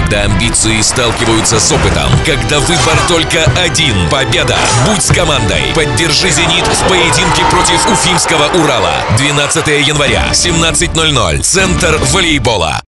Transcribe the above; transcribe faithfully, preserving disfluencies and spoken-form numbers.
Когда амбиции сталкиваются с опытом, когда выбор только один – победа. Будь с командой. Поддержи «Зенит» в поединке против Уфимского «Урала». двенадцатого января, семнадцать ноль ноль. Центр волейбола.